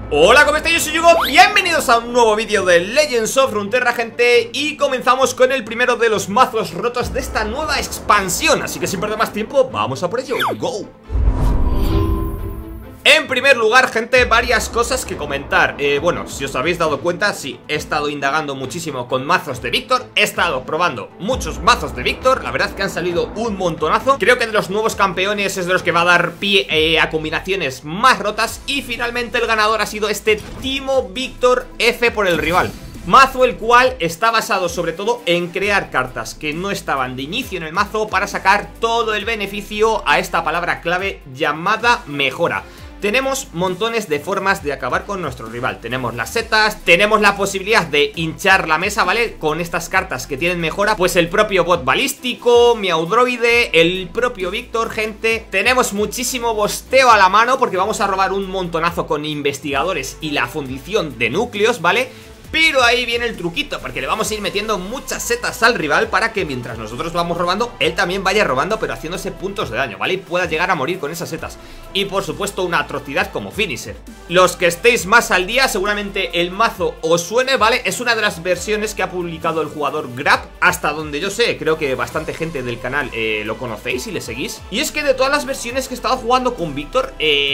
Hola, ¿cómo estáis? Yo soy Hugo, bienvenidos a un nuevo vídeo de Legends of Runeterra, gente. Y comenzamos con el primero de los mazos rotos de esta nueva expansión. Así que sin perder más tiempo, vamos a por ello, ¡go! En primer lugar, gente, varias cosas que comentar. Bueno, si os habéis dado cuenta, sí, he estado indagando muchísimo con mazos de Víctor. He estado probando muchos mazos de Víctor. La verdad es que han salido un montonazo. Creo que de los nuevos campeones es de los que va a dar pie a combinaciones más rotas. Y finalmente el ganador ha sido este Timo Víctor F por el rival. Mazo el cual está basado sobre todo en crear cartas que no estaban de inicio en el mazo para sacar todo el beneficio a esta palabra clave llamada mejora. Tenemos montones de formas de acabar con nuestro rival. Tenemos las setas, tenemos la posibilidad de hinchar la mesa, ¿vale? Con estas cartas que tienen mejora, pues el propio bot balístico, Miaudroide, el propio Víctor, gente. Tenemos muchísimo bosteo a la mano porque vamos a robar un montonazo con investigadores y la fundición de núcleos, ¿vale? Pero ahí viene el truquito, porque le vamos a ir metiendo muchas setas al rival para que mientras nosotros vamos robando, él también vaya robando, pero haciéndose puntos de daño, ¿vale? Y pueda llegar a morir con esas setas. Y por supuesto una atrocidad como finisher. Los que estéis más al día, seguramente el mazo os suene, ¿vale? Es una de las versiones que ha publicado el jugador Grab, hasta donde yo sé, creo que bastante gente del canal lo conocéis y le seguís. Y es que de todas las versiones que he estado jugando con Víctor,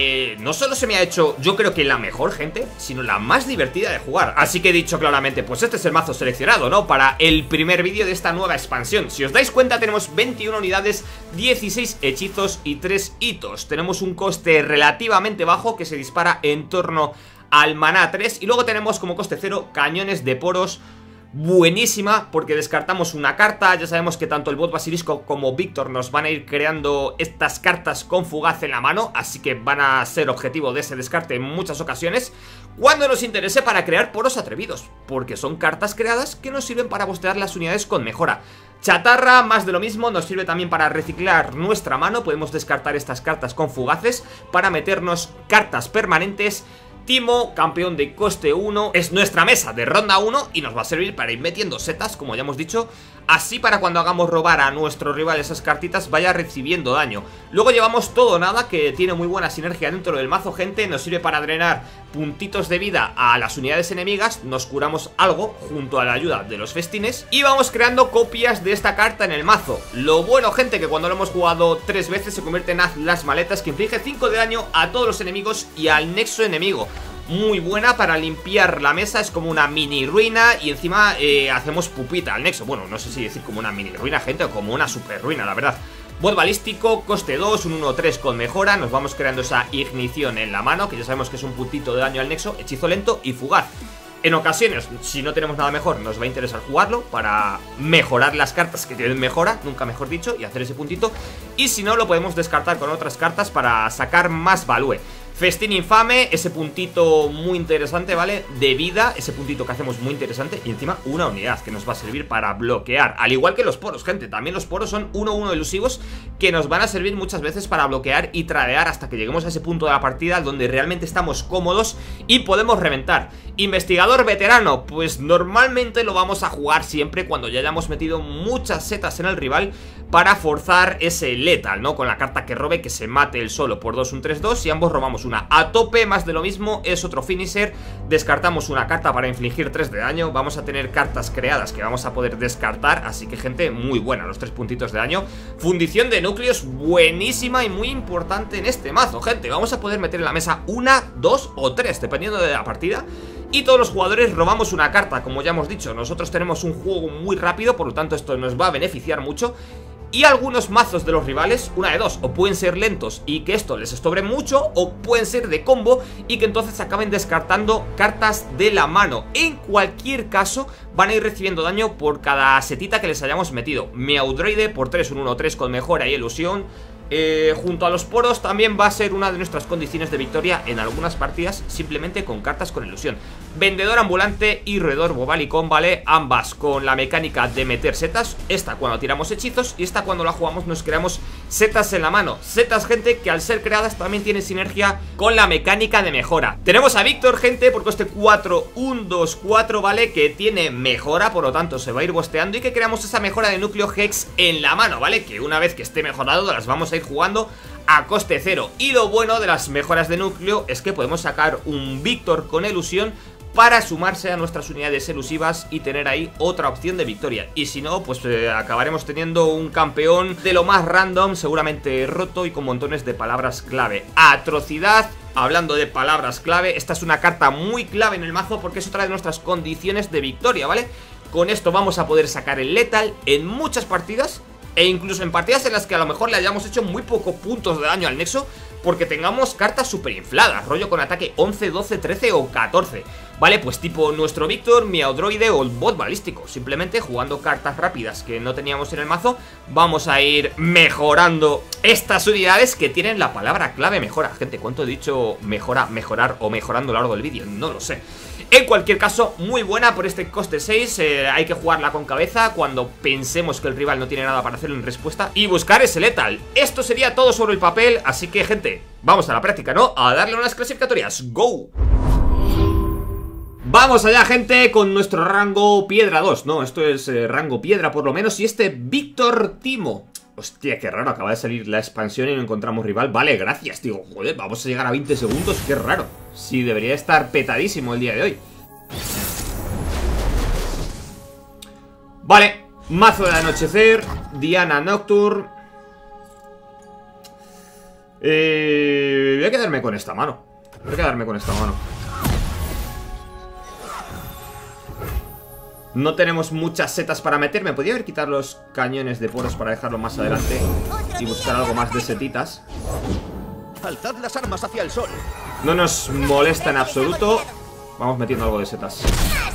no solo se me ha hecho, yo creo que la mejor, gente, sino la más divertida de jugar. Así que dicho claramente, pues este es el mazo seleccionado, ¿no? Para el primer vídeo de esta nueva expansión. Si os dais cuenta, tenemos 21 unidades, 16 hechizos y 3 hitos. Tenemos un coste relativamente bajo que se dispara en torno al maná 3. Y luego tenemos como coste 0 cañones de poros. Buenísima, porque descartamos una carta. Ya sabemos que tanto el bot basilisco como Víctor nos van a ir creando estas cartas con fugaz en la mano, así que van a ser objetivo de ese descarte en muchas ocasiones cuando nos interese para crear poros atrevidos, porque son cartas creadas que nos sirven para bostear las unidades con mejora. Chatarra, más de lo mismo, nos sirve también para reciclar nuestra mano. Podemos descartar estas cartas con fugaces para meternos cartas permanentes. Timo, campeón de coste 1, es nuestra mesa de ronda 1 y nos va a servir para ir metiendo setas, como ya hemos dicho, así para cuando hagamos robar a nuestro rival esas cartitas vaya recibiendo daño. Luego llevamos todo o nada, que tiene muy buena sinergia dentro del mazo, gente. Nos sirve para drenar puntitos de vida a las unidades enemigas, nos curamos algo junto a la ayuda de los festines y vamos creando copias de esta carta en el mazo. Lo bueno, gente, que cuando lo hemos jugado 3 veces se convierte en Haz las maletas, que inflige 5 de daño a todos los enemigos y al nexo enemigo. Muy buena para limpiar la mesa, es como una mini ruina y encima hacemos pupita al nexo. Bueno, no sé si decir como una mini ruina, gente, o como una super ruina, la verdad. Bot balístico, coste 2, un 1-3 con mejora. Nos vamos creando esa ignición en la mano, que ya sabemos que es un puntito de daño al nexo. Hechizo lento y fugaz. En ocasiones, si no tenemos nada mejor, nos va a interesar jugarlo para mejorar las cartas que tienen mejora, nunca mejor dicho, y hacer ese puntito. Y si no, lo podemos descartar con otras cartas para sacar más value. Festín infame, ese puntito muy interesante, ¿vale? De vida, ese puntito que hacemos muy interesante. Y encima una unidad que nos va a servir para bloquear. Al igual que los poros, gente, también los poros son 1-1 elusivos que nos van a servir muchas veces para bloquear y tradear hasta que lleguemos a ese punto de la partida donde realmente estamos cómodos y podemos reventar. Investigador veterano, pues normalmente lo vamos a jugar siempre cuando ya hayamos metido muchas setas en el rival para forzar ese letal, ¿no? Con la carta que robe, que se mate él solo por 2, un 3-2 y ambos robamos una. A tope, más de lo mismo, es otro finisher. Descartamos una carta para infligir 3 de daño. Vamos a tener cartas creadas que vamos a poder descartar, así que, gente, muy buena, los 3 puntitos de daño. Fundición de núcleos, buenísima y muy importante en este mazo, gente. Vamos a poder meter en la mesa 1, 2 o 3, dependiendo de la partida. Y todos los jugadores robamos una carta, como ya hemos dicho. Nosotros tenemos un juego muy rápido, por lo tanto esto nos va a beneficiar mucho. Y algunos mazos de los rivales, una de dos, o pueden ser lentos y que esto les sobre mucho, o pueden ser de combo y que entonces acaben descartando cartas de la mano. En cualquier caso, van a ir recibiendo daño por cada setita que les hayamos metido. Miaudroide por 3, un 1-3 con mejora y ilusión. Junto a los poros también va a ser una de nuestras condiciones de victoria en algunas partidas, simplemente con cartas con ilusión. Vendedor ambulante y roedor bobalicón, ¿vale? Ambas con la mecánica de meter setas. Esta cuando tiramos hechizos y esta cuando la jugamos nos creamos setas en la mano. Setas, gente, que al ser creadas también tienen sinergia con la mecánica de mejora. Tenemos a Víctor, gente, por coste 4, 1, 2, 4, ¿vale? Que tiene mejora, por lo tanto se va a ir bosteando y que creamos esa mejora de núcleo Hex en la mano, ¿vale? Que una vez que esté mejorado las vamos a ir jugando a coste cero. Y lo bueno de las mejoras de núcleo es que podemos sacar un Víctor con elusión para sumarse a nuestras unidades elusivas y tener ahí otra opción de victoria. Y si no, pues acabaremos teniendo un campeón de lo más random, seguramente roto y con montones de palabras clave. Atrocidad. Hablando de palabras clave, esta es una carta muy clave en el mazo porque es otra de nuestras condiciones de victoria, ¿vale? Con esto vamos a poder sacar el letal en muchas partidas e incluso en partidas en las que a lo mejor le hayamos hecho muy pocos puntos de daño al nexo, porque tengamos cartas super infladas, rollo con ataque 11, 12, 13 o 14. Vale, pues tipo nuestro Víctor, Miaudroide o el bot balístico. Simplemente jugando cartas rápidas que no teníamos en el mazo, vamos a ir mejorando estas unidades que tienen la palabra clave mejora. Gente, ¿cuánto he dicho mejora, mejorar o mejorando a lo largo del vídeo? No lo sé. En cualquier caso, muy buena por este coste 6, hay que jugarla con cabeza cuando pensemos que el rival no tiene nada para hacerlo en respuesta y buscar ese letal. Esto sería todo sobre el papel, así que gente, vamos a la práctica, ¿no? A darle unas clasificatorias, ¡go! Vamos allá, gente, con nuestro rango piedra 2, ¿no? Esto es rango piedra por lo menos y este Víctor Timo. Hostia, qué raro, acaba de salir la expansión y no encontramos rival. Vale, gracias, digo, joder, vamos a llegar a 20 segundos, qué raro. Sí, debería estar petadísimo el día de hoy. Vale, mazo del anochecer, Diana Nocturne. Voy a quedarme con esta mano. No tenemos muchas setas para meter. Me podría haber quitado los cañones de poros para dejarlo más adelante y buscar algo más de setitas. Alzad las armas hacia el sol. No nos molesta en absoluto. Vamos metiendo algo de setas.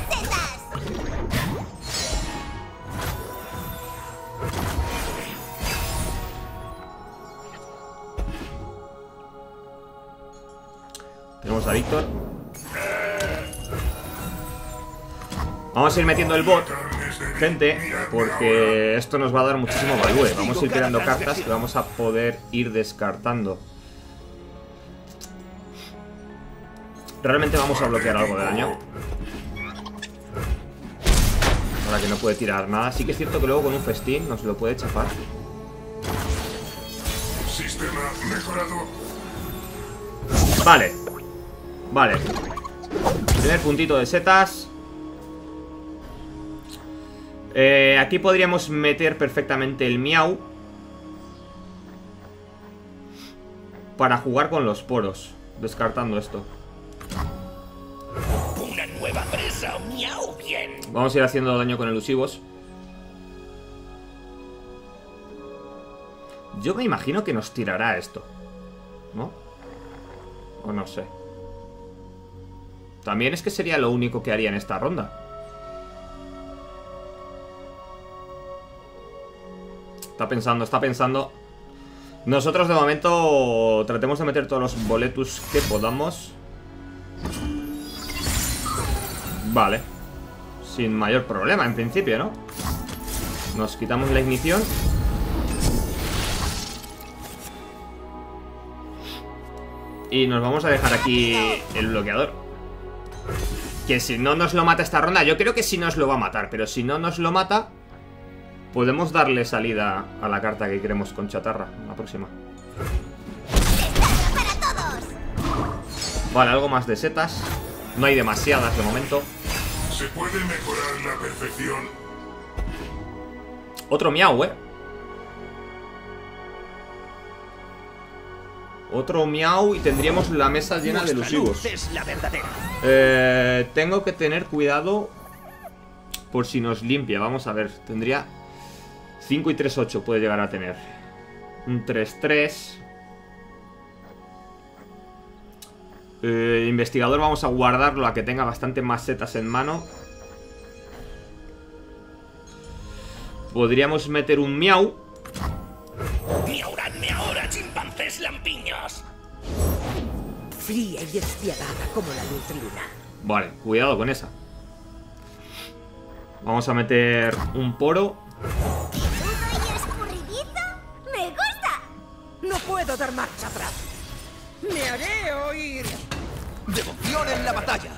Tenemos a Víctor. Vamos a ir metiendo el bot, gente, porque esto nos va a dar muchísimo value. Vamos a ir creando cartas que vamos a poder ir descartando. Realmente vamos a bloquear algo de daño. Ahora que no puede tirar nada. Sí que es cierto que luego con un festín nos lo puede chafar. Sistema mejorado. Vale. Vale. Primer puntito de setas. Aquí podríamos meter perfectamente el Miau para jugar con los poros, descartando esto. Una nueva presa, Miau, bien. Vamos a ir haciendo daño con elusivos. Yo me imagino que nos tirará esto, ¿no? O no sé. También es que sería lo único que haría en esta ronda. Está pensando. Nosotros de momento tratemos de meter todos los boletus que podamos. Vale. Sin mayor problema en principio, ¿no? Nos quitamos la ignición. Y nos vamos a dejar aquí el bloqueador. Que si no nos lo mata esta ronda, yo creo que sí nos lo va a matar. Pero si no nos lo mata, podemos darle salida a la carta que queremos con chatarra. La próxima. Vale, algo más de setas. No hay demasiadas de momento. Se puede mejorar la perfección. Otro Miau, Otro Miau y tendríamos la mesa llena de elusivos. Es la verdadera. Tengo que tener cuidado por si nos limpia. Vamos a ver, tendría 5 y 3, 8 puede llegar a tener. Un 3, 3. Investigador vamos a guardarlo a que tenga bastante más setas en mano. Podríamos meter un Miau. Miauradme ahora, chimpancés lampiños. Fría y despiadada como la neutrina. Vale, cuidado con esa. Vamos a meter un poro. ¿Y escurridizo? ¡Me gusta! No puedo dar marcha atrás. Me haré oír. Devoción en la batalla.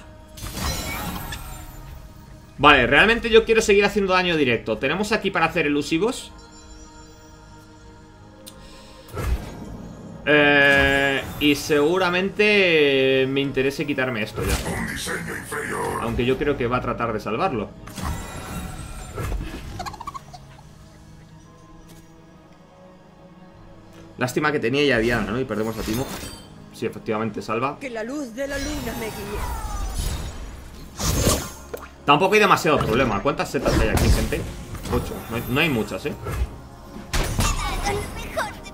Vale, realmente yo quiero seguir haciendo daño directo. Tenemos aquí para hacer elusivos. Y seguramente me interese quitarme esto ya. Un diseño inferior. Aunque yo creo que va a tratar de salvarlo. Lástima que tenía ya Diana, ¿no? Y perdemos a Timo. Sí, efectivamente salva. Que la luz de la luna me guíe. Tampoco hay demasiado problema. ¿Cuántas setas hay aquí, gente? 8. No hay muchas, ¿eh? Hagan lo mejor de mí.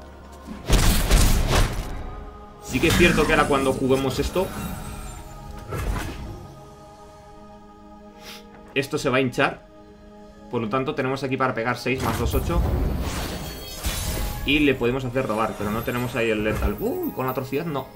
Sí que es cierto que ahora cuando juguemos esto, esto se va a hinchar. Por lo tanto tenemos aquí para pegar 6 más 2, 8. Y le podemos hacer robar, pero no tenemos ahí el lethal. Con la atrocidad no.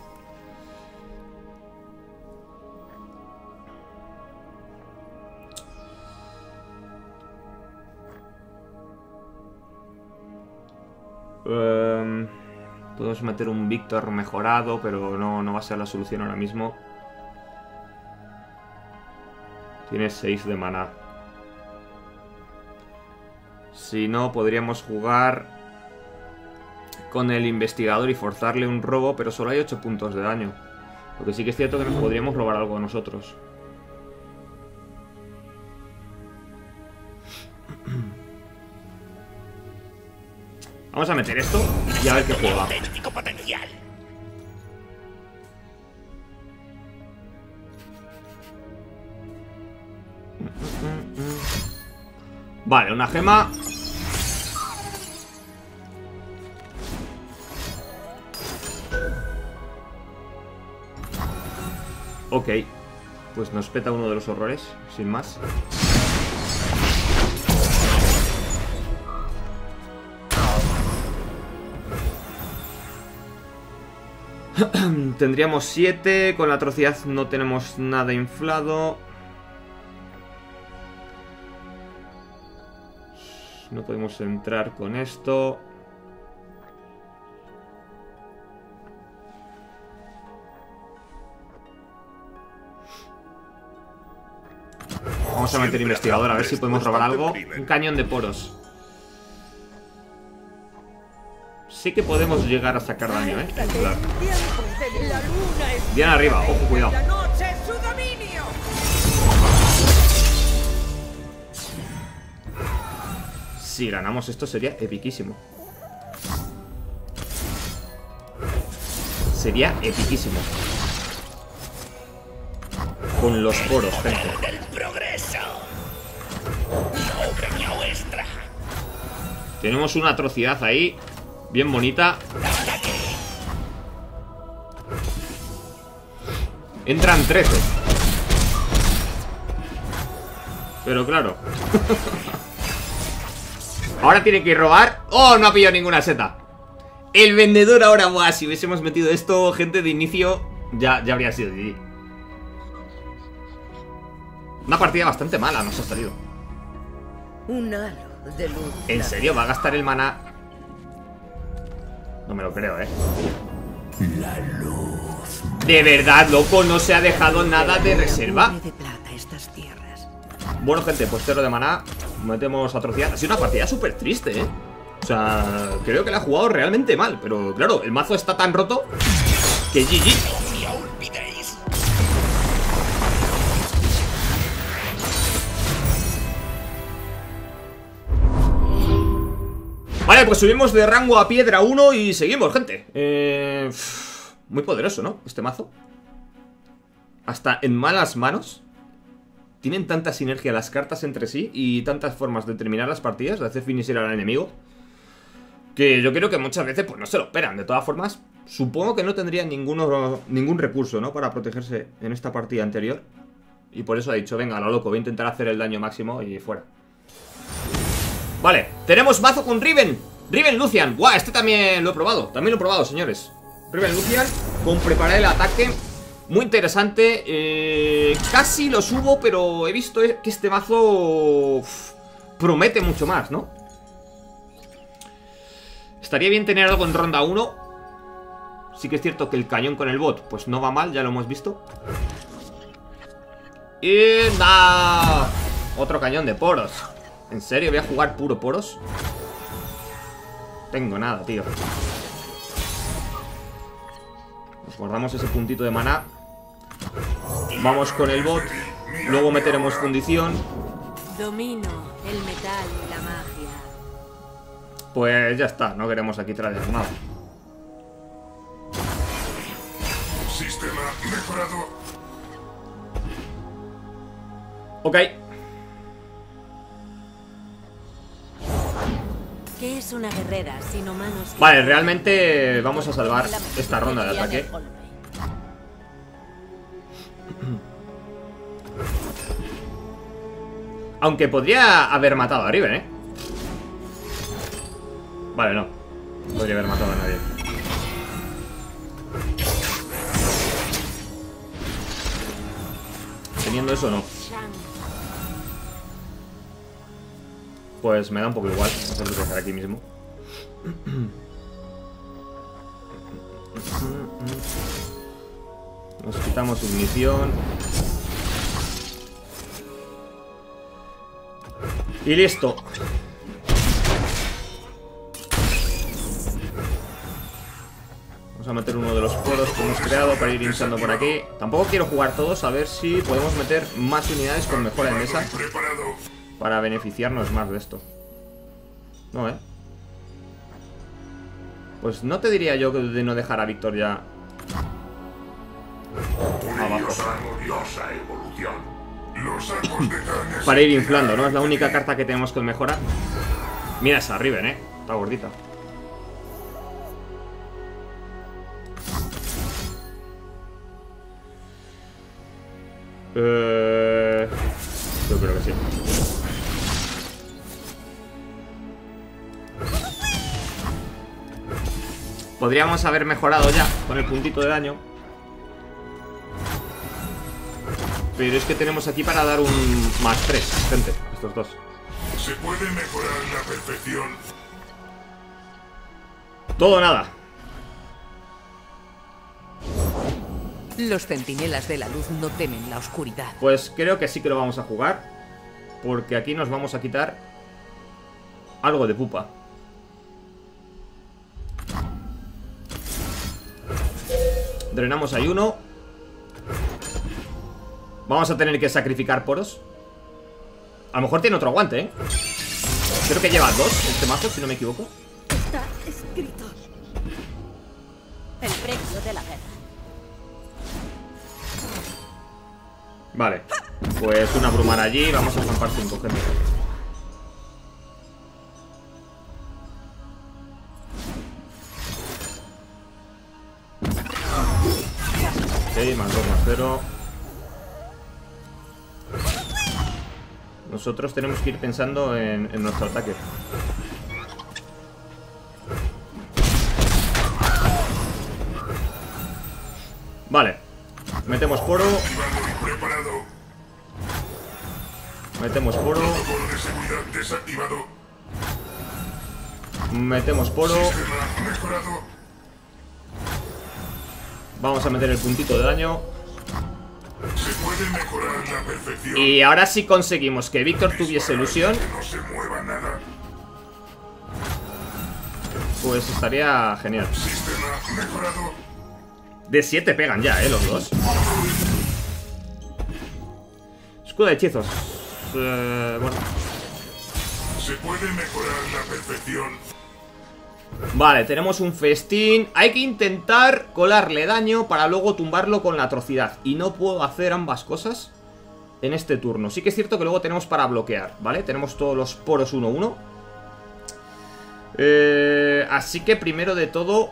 Podemos meter un Víctor mejorado, pero no va a ser la solución ahora mismo. Tiene 6 de maná. Si no, podríamos jugar con el investigador y forzarle un robo, pero solo hay 8 puntos de daño. Lo que sí que es cierto que nos podríamos robar algo nosotros. Vamos a meter esto y a ver qué juega. Auténtico potencial. Vale, una gema. Ok. Pues nos peta uno de los horrores, sin más. Tendríamos 7. Con la atrocidad no tenemos nada inflado. No podemos entrar con esto. Vamos a meter investigador a ver si podemos robar algo. Un cañón de poros. Sí que podemos llegar a sacar daño, ¿eh? Claro. Diana arriba, ojo, cuidado. La noche es su dominio. Si ganamos esto sería epiquísimo. Sería epiquísimo. Con los poros, gente. Del progreso. Obra nuestra. Tenemos una atrocidad ahí. Bien bonita. Entran 13. Pero claro. Ahora tiene que robar. ¡Oh! No ha pillado ninguna seta. El vendedor ahora, buah, si hubiésemos metido esto, gente, de inicio, ya habría sido GG. Una partida bastante mala nos ha salido. Un halo de luz. ¿En serio? ¿Va a gastar el maná? No me lo creo, ¿eh? La luz. ¿De verdad, loco? ¿No se ha dejado nada de reserva? De plata estas tierras. Bueno, gente, pues 0 de maná. Metemos atrocidad. Ha sido una partida súper triste, ¿eh? O sea, creo que la ha jugado realmente mal. Pero claro, el mazo está tan roto que GG. No me olvidéis. Vale, pues subimos de rango a piedra 1 y seguimos, gente. Muy poderoso, ¿no? Este mazo. Hasta en malas manos. Tienen tanta sinergia las cartas entre sí y tantas formas de terminar las partidas, de hacer finisher al enemigo, que yo creo que muchas veces pues no se lo esperan. De todas formas, supongo que no tendrían ningún recurso, ¿no? Para protegerse en esta partida anterior. Y por eso ha dicho, venga, lo loco, voy a intentar hacer el daño máximo y fuera. Vale, tenemos mazo con Riven. Riven Lucian. Guau, este también lo he probado. También lo he probado, señores. Riven Lucian con preparar el ataque. Muy interesante. Casi lo subo, pero he visto que este mazo promete mucho más, ¿no? Estaría bien tener algo en ronda 1. Sí que es cierto que el cañón con el bot pues no va mal, ya lo hemos visto. Y nada. Otro cañón de poros. ¿En serio voy a jugar puro poros? Tengo nada, tío. Nos guardamos ese puntito de maná. Vamos con el bot. Luego meteremos fundición. Domino el metal y la magia. Pues ya está, no queremos aquí traer nada. Sistema mejorado. Ok. ¿Qué es una guerrera sino manos que... Vale, realmente vamos a salvar esta ronda de ataque. Aunque podría haber matado a Riven, ¿eh? Vale, no. Podría haber matado a nadie. Teniendo eso, no. Pues me da un poco igual. Vamos a hacer aquí mismo. Nos quitamos ignición. Y listo. Vamos a meter uno de los poros que hemos creado para ir hinchando por aquí. Tampoco quiero jugar todos, a ver si podemos meter más unidades con mejora en mesa para beneficiarnos más de esto. No, pues no te diría yo de no dejar a Víctor ya abajo. Para ir inflando, ¿no? Es la única carta que tenemos con mejora. Mira esa Riven, está gordita. Yo creo que sí. Podríamos haber mejorado ya con el puntito de daño. Pero es que tenemos aquí para dar un +3, gente, estos dos. Se puede mejorar la perfección. Todo o nada. Los centinelas de la luz no temen la oscuridad. Pues creo que sí que lo vamos a jugar, porque aquí nos vamos a quitar algo de pupa. Drenamos ahí uno. Vamos a tener que sacrificar poros. A lo mejor tiene otro aguante, Creo que lleva 2 este mazo, si no me equivoco. Está escrito. El precio de la guerra. Vale, pues una brumar allí. Vamos a zampar 5, gente. Ok, +2/+0. Nosotros tenemos que ir pensando en nuestro ataque. Vale. Metemos poro. Metemos poro. Metemos poro. Vamos a meter el puntito de daño. Se puede mejorar la perfección. Y ahora sí conseguimos que Víctor tuviese ilusión. Que no se mueva nada. Pues estaría genial. Sistema mejorado. De 7 pegan ya, los dos. Escudo de hechizos. Bueno. Se puede mejorar la perfección. Vale, tenemos un festín. Hay que intentar colarle daño para luego tumbarlo con la atrocidad. Y no puedo hacer ambas cosas en este turno. Sí que es cierto que luego tenemos para bloquear, ¿vale? Tenemos todos los poros 1-1. Así que primero de todo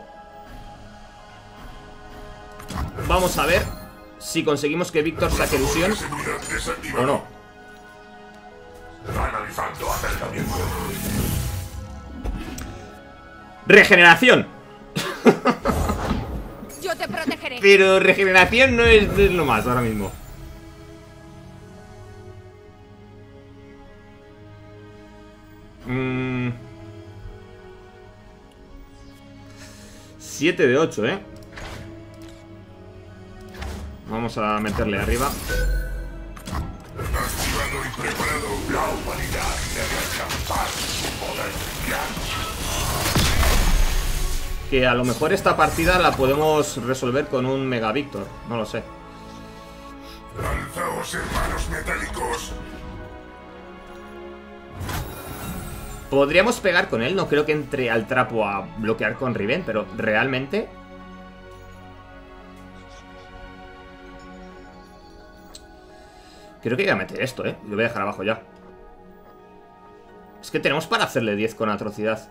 vamos a ver si conseguimos que Víctor saque ilusión o no. Analizando acercamiento. Regeneración. Yo te protegeré. Pero regeneración no es lo más ahora mismo. Mm. 7 de 8, Vamos a meterle arriba. Activado y preparado. La humanidad debe alcanzar su poder. que a lo mejor esta partida la podemos resolver con un Mega Víctor. No lo sé. Alzaos, hermanos metálicos. Podríamos pegar con él. No creo que entre al trapo a bloquear con Riven, pero realmente... Creo que voy a meter esto, Lo voy a dejar abajo ya. Es que tenemos para hacerle 10 con atrocidad.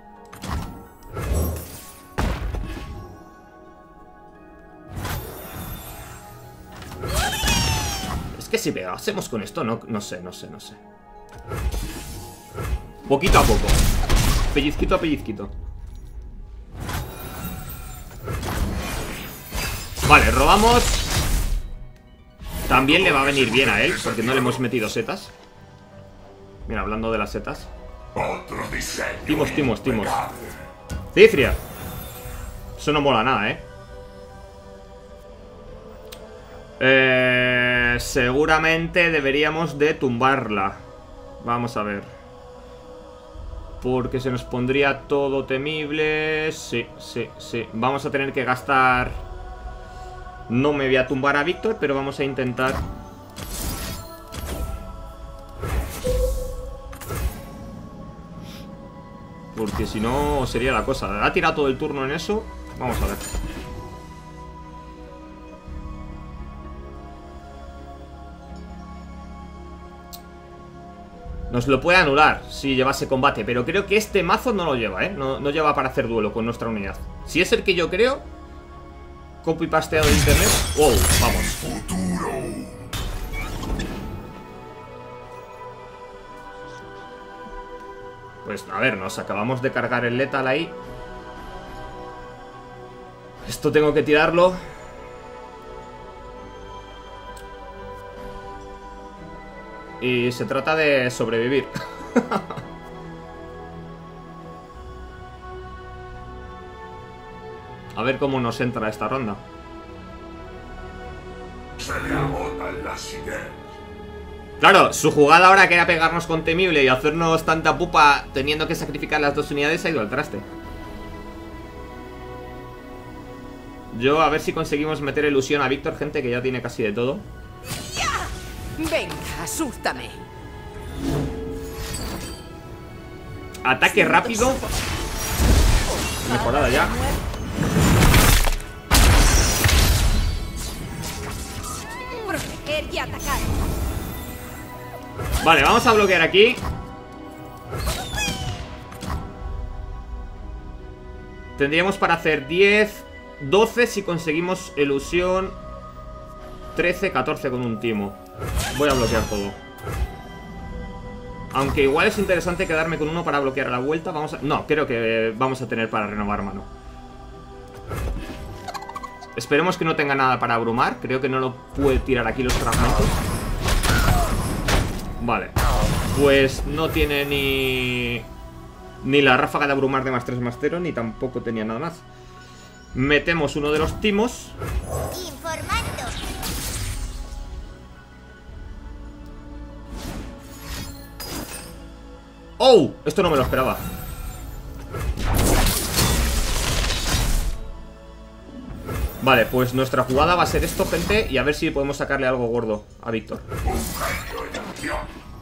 Es que si pegásemos con esto, no sé. Poquito a poco. Pellizquito a pellizquito. Vale, robamos. También le va a venir bien a él, porque no le hemos metido setas. Mira, hablando de las setas. Otro diseño. Timos. impecable. Cifria. Eso no mola nada, seguramente deberíamos de tumbarla. Vamos a ver. Porque se nos pondría todo temible. Sí. Vamos a tener que gastar... No me voy a tumbar a Víctor, pero vamos a intentar... Porque si no sería la cosa. Ha tirado todo el turno en eso. Vamos a ver. Nos lo puede anular si llevase combate, pero creo que este mazo no lo lleva, no lleva para hacer duelo con nuestra unidad. Si es el que yo creo... Copy pasteado de internet. Wow, vamos. Futuro. Pues a ver, nos acabamos de cargar el letal ahí. Esto tengo que tirarlo. Y se trata de sobrevivir. A ver cómo nos entra esta ronda. Se le agotan las ideas. Claro, su jugada ahora que era pegarnos con temible y hacernos tanta pupa teniendo que sacrificar las dos unidades ha ido al traste. Yo a ver si conseguimos meter ilusión a Víctor, gente, que ya tiene casi de todo. Venga, asústame. Ataque rápido. Mejorada ya. Proteger y atacar. Vale, vamos a bloquear aquí. Tendríamos para hacer 10, 12 si conseguimos ilusión, 13, 14 con un timo. Voy a bloquear todo. Aunque igual es interesante quedarme con uno para bloquear a la vuelta. Vamos a... No, creo que vamos a tener para renovar mano. Esperemos que no tenga nada para abrumar. Creo que no lo puede tirar aquí los fragmentos. Vale. Pues no tiene ni la ráfaga de abrumar de +3/+0, ni tampoco tenía nada más. Metemos uno de los timos. Informando. ¡Oh! Esto no me lo esperaba. Vale, pues nuestra jugada va a ser esto, gente. Y a ver si podemos sacarle algo gordo a Víctor. Un genio en acción.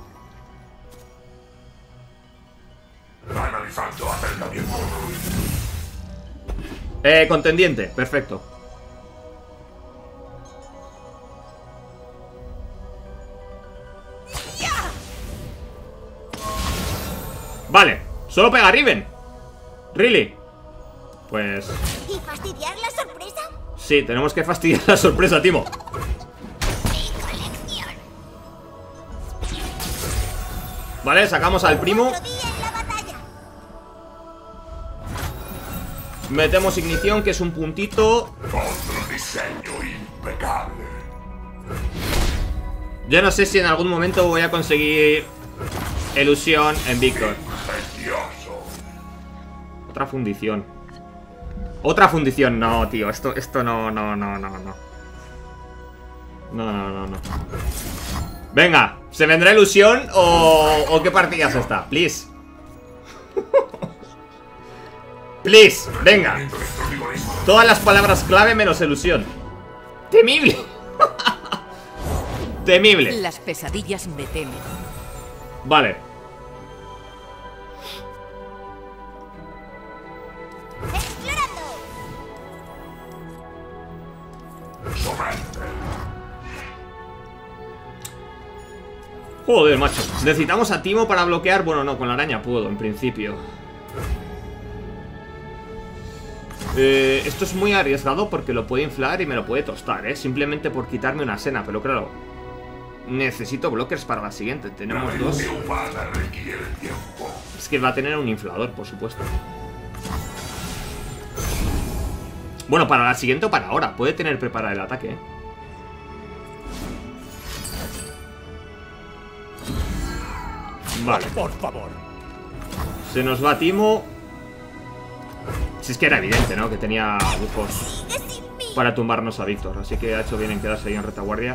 Analizando acercamiento. Contendiente, perfecto. Vale, solo pega Riven. ¿Really? Pues... ¿Y fastidiar la sorpresa? sí, tenemos que fastidiar la sorpresa, Timo. Mi colección. Vale, sacamos al primo. Otro día en la batalla. Metemos ignición, que es un puntito. Otro diseño impecable. Yo no sé si en algún momento voy a conseguir ilusión en Víctor. Precioso. Otra fundición. Otra fundición, no, tío. Esto no. No. Venga, ¿se vendrá ilusión o qué partida es esta? Please. Please, venga. Todas las palabras clave menos ilusión. Temible. Temible. Las pesadillas me temen. Vale. ¡Explorando! Joder, macho. Necesitamos a Timo para bloquear. Bueno, no, con la araña puedo, en principio. Esto es muy arriesgado porque lo puede inflar y me lo puede tostar, simplemente por quitarme una escena. Pero claro, necesito blockers para la siguiente. Tenemos dos. Es que va a tener un inflador, por supuesto. Bueno, para la siguiente o para ahora. Puede tener preparado el ataque, Vale. Por favor. Se nos va Timo. Si es que era evidente, ¿no? Que tenía bufos para tumbarnos a Víctor. Así que ha hecho bien en quedarse ahí en retaguardia.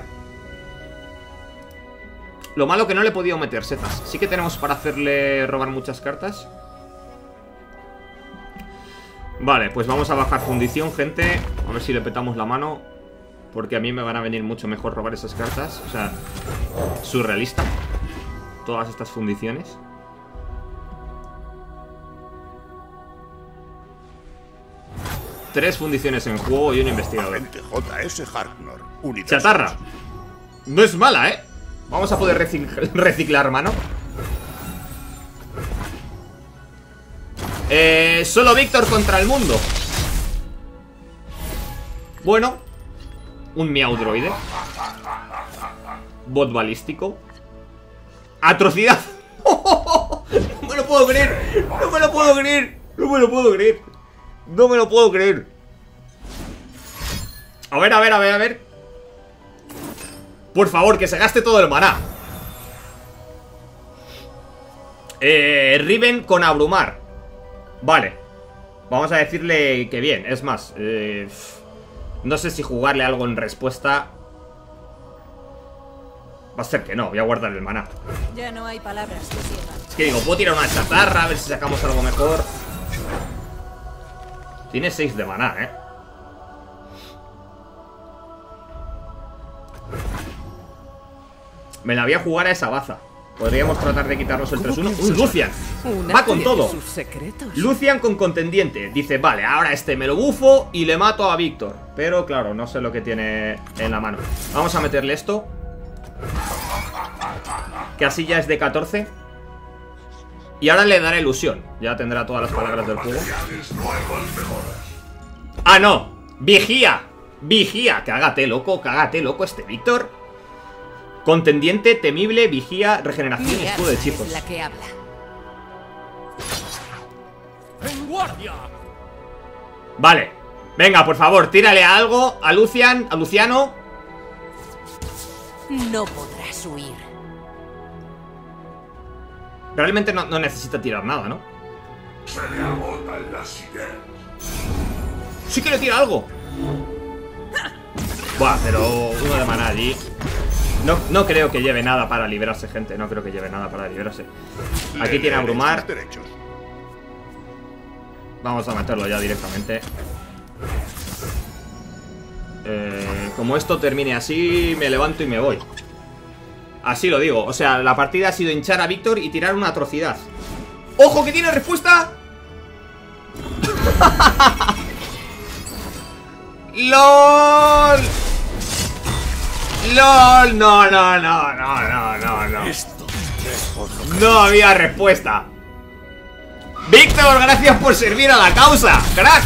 Lo malo que no le he podido meter setas. Sí que tenemos para hacerle robar muchas cartas. Vale, pues vamos a bajar fundición, gente. A ver si le petamos la mano. Porque a mí me van a venir mucho mejor robar esas cartas. O sea, surrealista. Todas estas fundiciones. Tres fundiciones en juego y un investigador. Agente JS Harknor. Unidad. Chatarra. No es mala, Vamos a poder reciclar, mano. Solo Víctor contra el mundo. Bueno. Un miau droide. Bot balístico. Atrocidad. No me lo puedo creer. No me lo puedo creer. No me lo puedo creer. No me lo puedo creer. A ver, a ver, a ver, a ver. Por favor, que se gaste todo el maná. Riven con abrumar. Vale. Vamos a decirle que bien. Es más, no sé si jugarle algo en respuesta. Va a ser que no, voy a guardar el maná. Ya no hay palabras que sirvan. Es que digo, puedo tirar una chatarra, a ver si sacamos algo mejor. Tiene 6 de maná, Me la voy a jugar a esa baza. Podríamos tratar de quitarnos el 3-1. ¡Uy, Lucian! Va con todo. Lucian con contendiente. Dice, vale, ahora me lo bufo y le mato a Víctor. Pero claro, no sé lo que tiene en la mano. Vamos a meterle esto. Que así ya es de 14. Y ahora le daré ilusión. Ya tendrá todas las palabras del juego. ¡Ah, no! ¡Vigía! ¡Vigía! Cágate, loco este Víctor. Contendiente, temible, vigía, regeneración y escudo de hechizos. La que habla. ¡En guardia! Vale. Venga, por favor, tírale algo a Lucian, a Luciano. No podrás huir. Realmente no necesita tirar nada, ¿no? Se le agotan las ideas. Sí que le tira algo. Buah, pero uno de maná allí. No creo que lleve nada para liberarse, gente. No creo que lleve nada para liberarse. Aquí tiene abrumar. Vamos a meterlo ya directamente. Como esto termine así, me levanto y me voy. Así lo digo. O sea, la partida ha sido hinchar a Víctor y tirar una atrocidad. ¡Ojo, que tiene respuesta! ¡LOL! ¡LOL! No. No había respuesta. Víctor, gracias por servir a la causa, crack.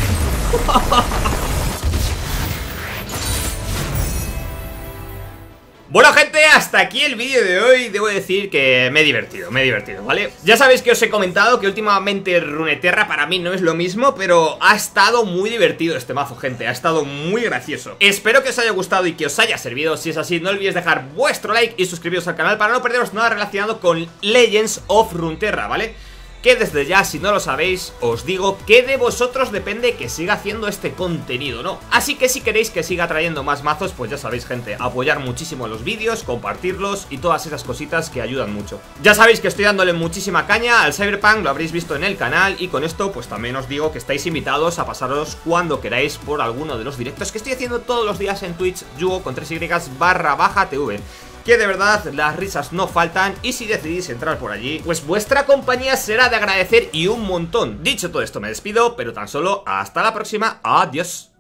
Bueno, gente, hasta aquí el vídeo de hoy. Debo decir que me he divertido, ¿vale? Ya sabéis que os he comentado que últimamente Runeterra para mí no es lo mismo, pero ha estado muy divertido este mazo, gente. Ha estado muy gracioso. Espero que os haya gustado y que os haya servido. Si es así, no olvidéis dejar vuestro like y suscribiros al canal para no perderos nada relacionado con Legends of Runeterra, ¿vale? que desde ya, si no lo sabéis, os digo que de vosotros depende que siga haciendo este contenido, ¿no? Así que si queréis que siga trayendo más mazos, pues ya sabéis, gente, apoyar muchísimo los vídeos, compartirlos y todas esas cositas que ayudan mucho. Ya sabéis que estoy dándole muchísima caña al Cyberpunk, lo habréis visto en el canal, y con esto pues también os digo que estáis invitados a pasaros cuando queráis por alguno de los directos que estoy haciendo todos los días en Twitch, Yugo con 3y/TV. Que de verdad las risas no faltan, y si decidís entrar por allí, pues vuestra compañía será de agradecer y un montón. Dicho todo esto, me despido, pero tan solo hasta la próxima. Adiós.